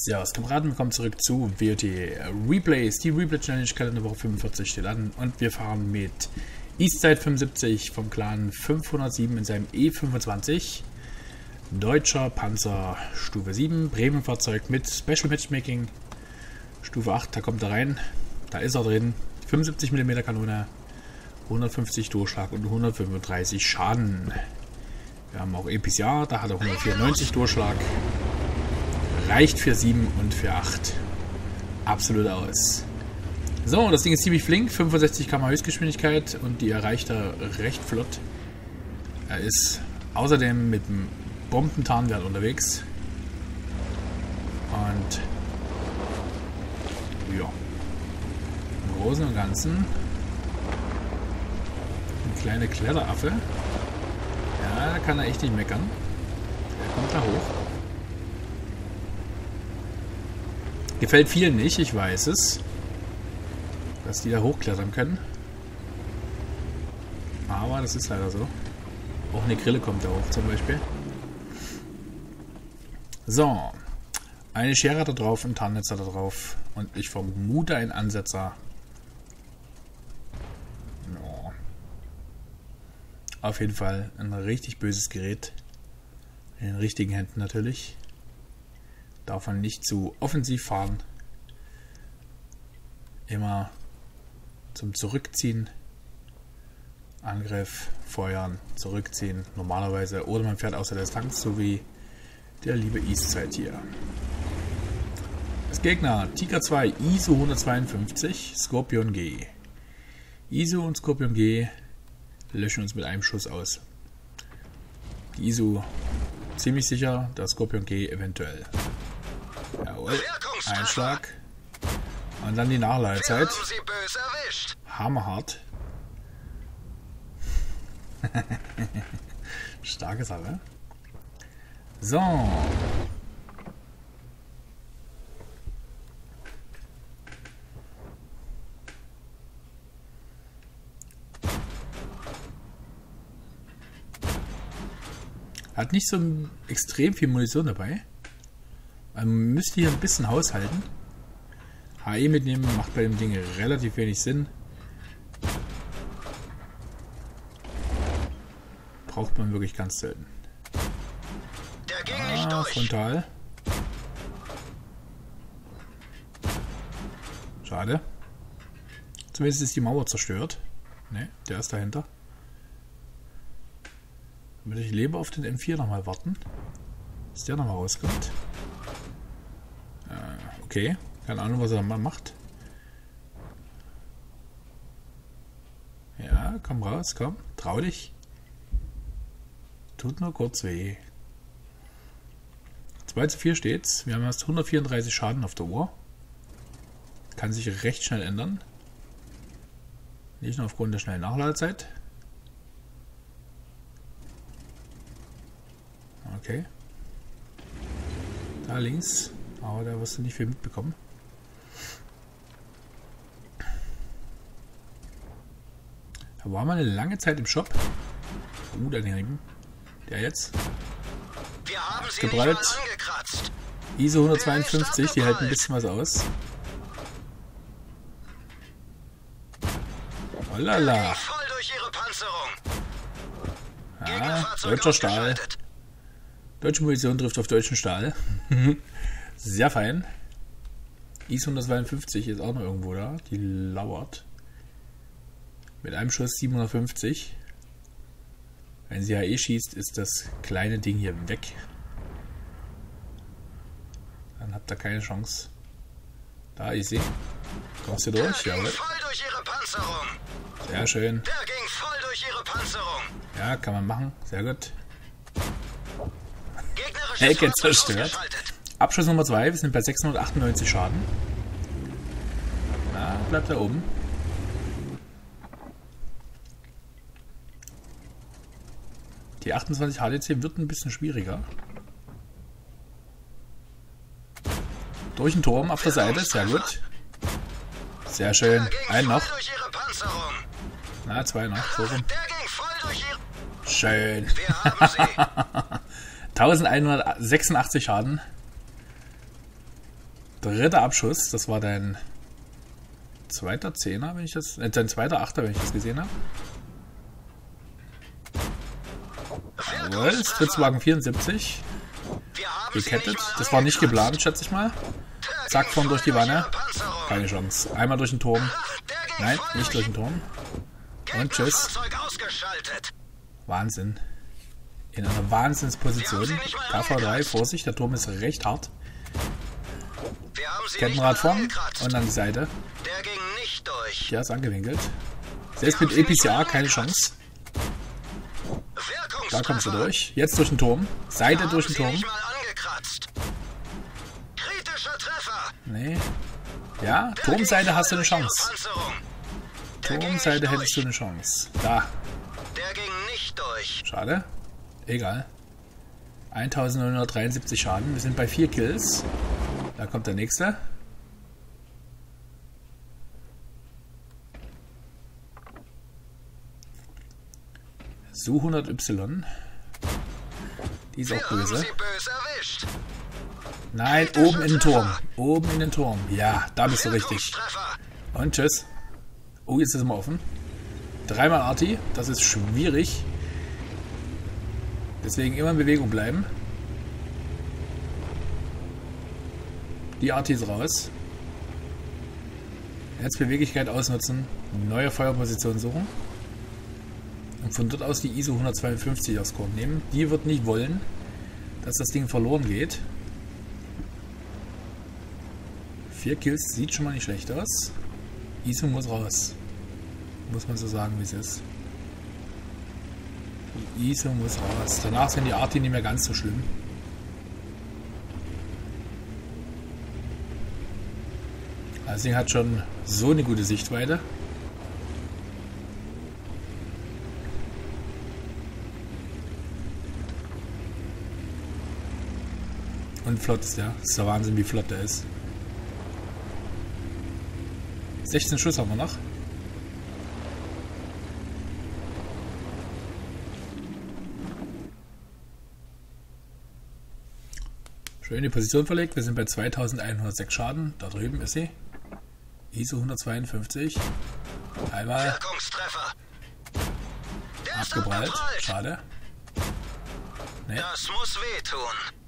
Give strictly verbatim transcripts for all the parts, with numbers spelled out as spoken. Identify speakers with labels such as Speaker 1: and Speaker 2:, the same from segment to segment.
Speaker 1: Servus Kameraden, willkommen zurück zu W O T Replays. Die Replay Challenge Kalenderwoche fünfundvierzig steht an und wir fahren mit Eastside fünfundsiebzig vom Clan fünfhundertsieben in seinem E fünfundzwanzig. Deutscher Panzer Stufe sieben, Bremen-Fahrzeug mit Special Matchmaking. Stufe acht, da kommt er rein. Da ist er drin. fünfundsiebzig Millimeter Kanone, hundertfünfzig Durchschlag und hundertfünfunddreißig Schaden. Wir haben auch E P S Jahr, da hat er hundertvierundneunzig Durchschlag. Reicht für sieben und für acht. Absolut aus. So, das Ding ist ziemlich flink. fünfundsechzig Kilometer pro Stunde Höchstgeschwindigkeit und die erreicht er recht flott. Er ist außerdem mit dem Bombentarnwert unterwegs. Und ja, im Großen und Ganzen ein kleiner Kletteraffe. Ja, da kann er echt nicht meckern. Er kommt da hoch. Gefällt vielen nicht, ich weiß es, dass die da hochklettern können. Aber das ist leider so. Auch eine Grille kommt da hoch zum Beispiel. So, eine Schere da drauf, ein Tarnnetzer da drauf und ich vermute ein Ansetzer. No. Auf jeden Fall ein richtig böses Gerät. In den richtigen Händen natürlich. Darf man nicht zu offensiv fahren. Immer zum Zurückziehen. Angriff, feuern, zurückziehen. Normalerweise. Oder man fährt außer des Tanks, so wie der liebe Eastside hier. Das Gegner Tiger zwei, I S O hundertzweiundfünfzig, Scorpion G. I S O und Scorpion G löschen uns mit einem Schuss aus. Die I S O ziemlich sicher, der Scorpion G eventuell. Jawohl, Einschlag. Und dann die Nachladezeit. Hammerhart. Starke Sache. So. Hat nicht so extrem viel Munition dabei. Man müsste hier ein bisschen haushalten. H E mitnehmen macht bei dem Ding relativ wenig Sinn. Braucht man wirklich ganz selten. Ah, frontal. Schade. Zumindest ist die Mauer zerstört. Ne, der ist dahinter. Dann würde ich lieber auf den M vier nochmal warten. Bis der nochmal rauskommt. Okay, keine Ahnung, was er mal macht. Ja, komm raus, komm, trau dich. Tut nur kurz weh. zwei zu vier steht's. Wir haben erst hundertvierunddreißig Schaden auf der Uhr. Kann sich recht schnell ändern. Nicht nur aufgrund der schnellen Nachladezeit. Okay. Da links. Aber da wirst du nicht viel mitbekommen. Da war mal eine lange Zeit im Shop. Uh, da hinten. Der jetzt.
Speaker 2: Wir haben sie
Speaker 1: geprallt.
Speaker 2: angekratzt.
Speaker 1: I S O hundertzweiundfünfzig, die hält ein bisschen was aus. Oh lala.
Speaker 2: Voll durch ihre Panzerung.
Speaker 1: Ja, deutscher Stahl. Deutsche Munition trifft auf deutschen Stahl. Sehr fein. I S O hundertzweiundfünfzig ist auch noch irgendwo da. Die lauert. Mit einem Schuss siebenhundertfünfzig. Wenn sie H E schießt, ist das kleine Ding hier weg. Dann habt ihr keine Chance. Da, ich sehe. Kommst du durch? Jawohl. Sehr schön.
Speaker 2: Der ging voll durch ihre Panzerung.
Speaker 1: Ja, kann man machen. Sehr gut. Ecke zerstört. Abschuss Nummer zwei, wir sind bei sechshundertachtundneunzig Schaden. Na, bleibt da oben. Die achtundzwanzig H D C wird ein bisschen schwieriger. Durch den Turm auf der Seite, sehr gut. Sehr schön. Einen noch. Na, zwei noch. So rum. Schön. eintausendeinhundertsechsundachtzig Schaden. Dritter Abschuss. Das war dein zweiter Zehner, wenn ich das... Äh, dein zweiter Achter, wenn ich das gesehen habe. Jawohl, Stritzwagen vierundsiebzig. Gekettet. Das war nicht geplant, schätze ich mal. Zack, vorn durch die Wanne. Keine Chance. Einmal durch den Turm. Nein, nicht durch den Turm. Und tschüss. Wahnsinn. In einer Wahnsinnsposition. K V drei, Vorsicht, der Turm ist recht hart. Kettenrad vorn und an die Seite. Der ist angewinkelt. Selbst mit E P C A keine Chance. Da kommst du durch. Jetzt durch den Turm. Seite durch den Turm. Nee. Ja, Turmseite hast du eine Chance. Turmseite hättest du eine Chance. Da. Schade. Egal. eintausendneunhundertdreiundsiebzig Schaden. Wir sind bei vier Kills. Da kommt der nächste. Su hundert Y. Die ist auch böse. Nein, oben in den Turm. Oben in den Turm. Ja, da bist du richtig. Und tschüss. Oh, jetzt ist es mal offen. Dreimal Arti. Das ist schwierig. Deswegen immer in Bewegung bleiben. Die Arti ist raus. Jetzt Beweglichkeit ausnutzen. Neue Feuerposition suchen. Und von dort aus die I S O hundertzweiundfünfzig aufs Korn nehmen. Die wird nicht wollen, dass das Ding verloren geht. Vier Kills sieht schon mal nicht schlecht aus. I S O muss raus. Muss man so sagen, wie es ist. Die I S O muss raus. Danach sind die Arti nicht mehr ganz so schlimm. Das Ding hat schon so eine gute Sichtweite. Und flott ist der. Das ist der Wahnsinn, wie flott der ist. sechzehn Schuss haben wir noch. Schön die Position verlegt. Wir sind bei zweitausendeinhundertsechs Schaden. Da drüben ist sie. I S O hundertzweiundfünfzig. Einmal. Abgeprallt. Schade. Nee.
Speaker 2: Das muss wehtun.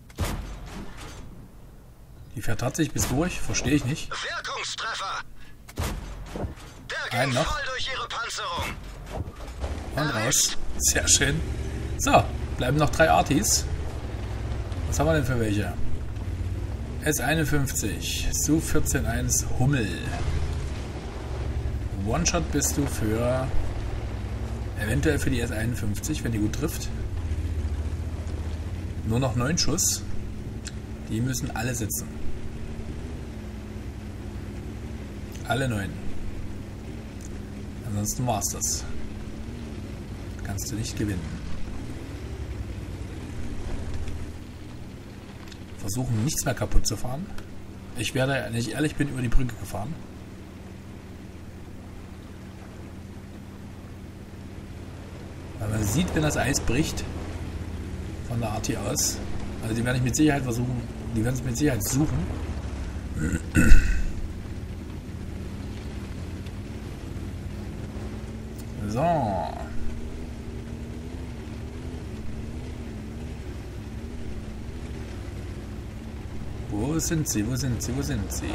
Speaker 1: Die fährt tatsächlich bis durch. Verstehe ich nicht.
Speaker 2: Wirkungstreffer.
Speaker 1: Einen noch.
Speaker 2: Durch ihre Panzerung.
Speaker 1: Und raus. Sehr schön. So, bleiben noch drei Artis. Was haben wir denn für welche? S einundfünfzig, Su vierzehn eins, Hummel. One-Shot bist du für eventuell für die S einundfünfzig, wenn die gut trifft. Nur noch neun Schuss. Die müssen alle sitzen. Alle neun. Ansonsten war es das. Kannst du nicht gewinnen. Versuchen nichts mehr kaputt zu fahren. Ich werde, wenn ich ehrlich bin, über die Brücke gefahren. Weil man sieht, wenn das Eis bricht, von der Arti aus. Also die werden ich mit Sicherheit versuchen, die werden es mit Sicherheit suchen. So. Wo sind sie? Wo sind sie? Wo sind sie?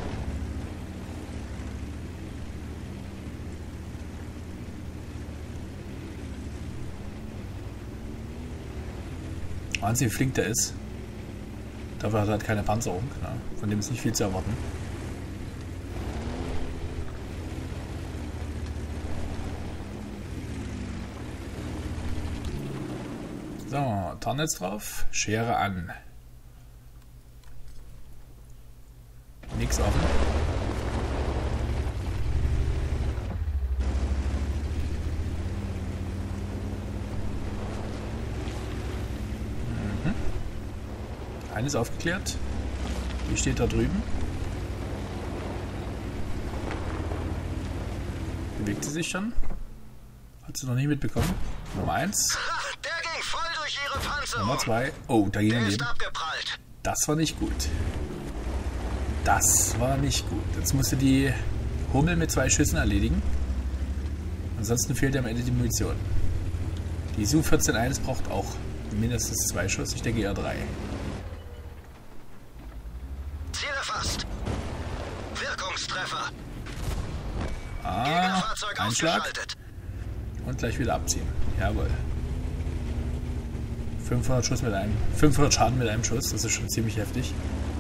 Speaker 1: Wahnsinn, wie flink der ist. Dafür hat er halt keine Panzerung. Ne? Von dem ist nicht viel zu erwarten. So, Tarnnetz drauf. Schere an. Nix offen. Mhm. Eines aufgeklärt. Die steht da drüben. Bewegt sie sich schon? Hat sie noch nicht mitbekommen. Nummer eins.
Speaker 2: Der ging voll durch ihre Panzerung.
Speaker 1: Nummer zwei. Oh, da ging
Speaker 2: Der
Speaker 1: er
Speaker 2: ist
Speaker 1: neben.
Speaker 2: abgeprallt.
Speaker 1: Das war nicht gut. Das war nicht gut. Jetzt musst du die Hummel mit zwei Schüssen erledigen. Ansonsten fehlt dir am Ende die Munition. Die S U vierzehn eins braucht auch mindestens zwei Schuss. Ich denke eher drei.
Speaker 2: Ziel erfasst. Wirkungstreffer.
Speaker 1: Ah,
Speaker 2: Gegnerfahrzeug
Speaker 1: Einschlag.
Speaker 2: ausgeschaltet.
Speaker 1: Und gleich wieder abziehen. Jawohl. fünfhundert Schuss mit einem, fünfhundert Schaden mit einem Schuss. Das ist schon ziemlich heftig.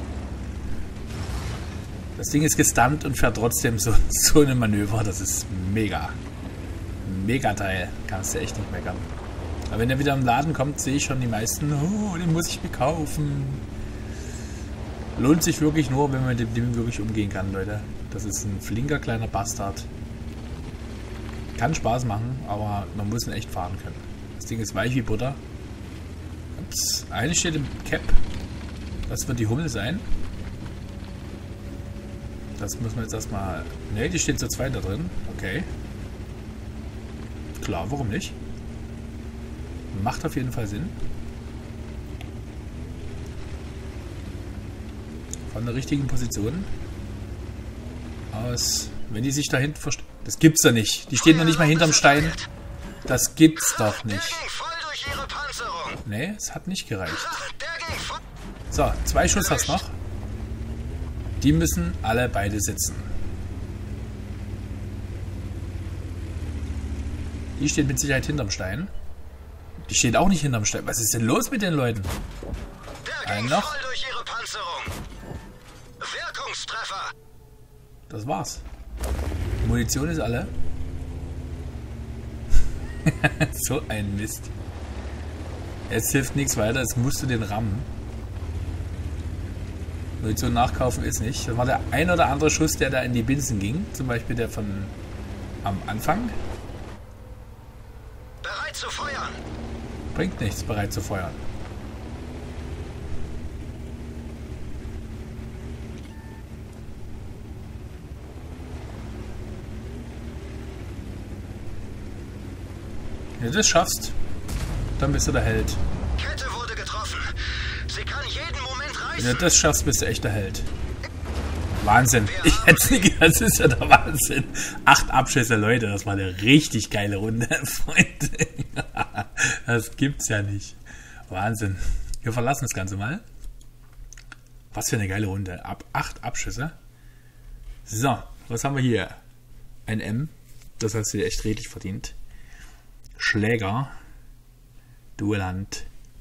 Speaker 1: Das Ding ist gestunt und fährt trotzdem so, so eine Manöver. Das ist mega. Mega Teil. Kannst du echt nicht meckern. Aber wenn er wieder im Laden kommt, sehe ich schon die meisten. Oh, den muss ich mir kaufen. Lohnt sich wirklich nur, wenn man mit dem Ding wirklich umgehen kann, Leute. Das ist ein flinker kleiner Bastard. Kann Spaß machen, aber man muss ihn echt fahren können. Das Ding ist weich wie Butter. Ups. Eine steht im Cap. Das wird die Hummel sein. Das müssen wir jetzt erstmal... Ne, die steht zu zweit da drin. Okay. Klar, warum nicht? Macht auf jeden Fall Sinn. Von der richtigen Position aus... Wenn die sich da hinten verstehen... Das gibt's doch nicht. Die stehen noch nicht mal hinterm Stein. Das gibt's doch nicht. Nee, es hat nicht gereicht. So, zwei Schuss hast du noch. Die müssen alle beide sitzen. Die steht mit Sicherheit hinterm Stein. Die steht auch nicht hinterm Stein. Was ist denn los mit den Leuten? Einen noch. Das war's. Die Munition ist alle. So ein Mist. Jetzt hilft nichts weiter. Jetzt musst du den rammen. Munition nachkaufen ist nicht. Das war der ein oder andere Schuss, der da in die Binsen ging. Zum Beispiel der von am Anfang.
Speaker 2: Bereit zu feuern.
Speaker 1: Bringt nichts, bereit zu feuern. Wenn du das schaffst, dann bist du der Held.
Speaker 2: Kette wurde getroffen. Sie kann jeden Moment reißen.
Speaker 1: Wenn du das schaffst, bist du echt der Held. Wahnsinn. Ich hätte nicht gedacht, das ist ja der Wahnsinn. Acht Abschüsse, Leute, das war eine richtig geile Runde, Freunde. Das gibt's ja nicht. Wahnsinn. Wir verlassen das Ganze mal. Was für eine geile Runde. Ab acht Abschüsse. So, was haben wir hier? Ein M. Das hast du dir echt redlich verdient. Schläger. Duelland.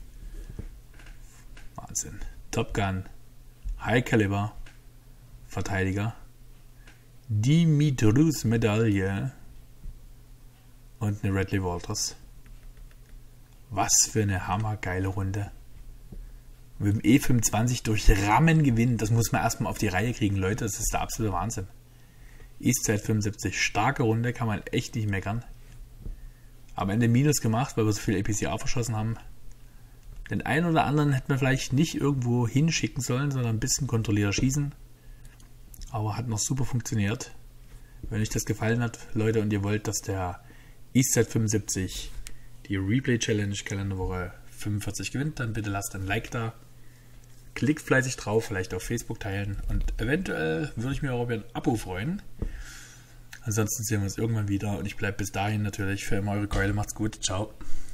Speaker 1: Wahnsinn. Top Gun. High Caliber. Verteidiger. Dimitrus Medaille. Und eine Radley Walters. Was für eine hammergeile Runde. Mit dem E fünfundzwanzig durch Rammen gewinnen. Das muss man erstmal auf die Reihe kriegen, Leute. Das ist der absolute Wahnsinn. Eastside fünfundsiebzig. Starke Runde. Kann man echt nicht meckern. Am Ende Minus gemacht, weil wir so viel A P C A verschossen haben. Den einen oder anderen hätten wir vielleicht nicht irgendwo hinschicken sollen, sondern ein bisschen kontrollierter schießen. Aber hat noch super funktioniert. Wenn euch das gefallen hat, Leute, und ihr wollt, dass der Eastside fünfundsiebzig die Replay Challenge Kalenderwoche fünfundvierzig gewinnt, dann bitte lasst ein Like da. Klickt fleißig drauf, vielleicht auf Facebook teilen. Und eventuell würde ich mir auch über ein Abo freuen. Ansonsten sehen wir uns irgendwann wieder. Und ich bleibe bis dahin natürlich für immer eure Keule. Macht's gut. Ciao.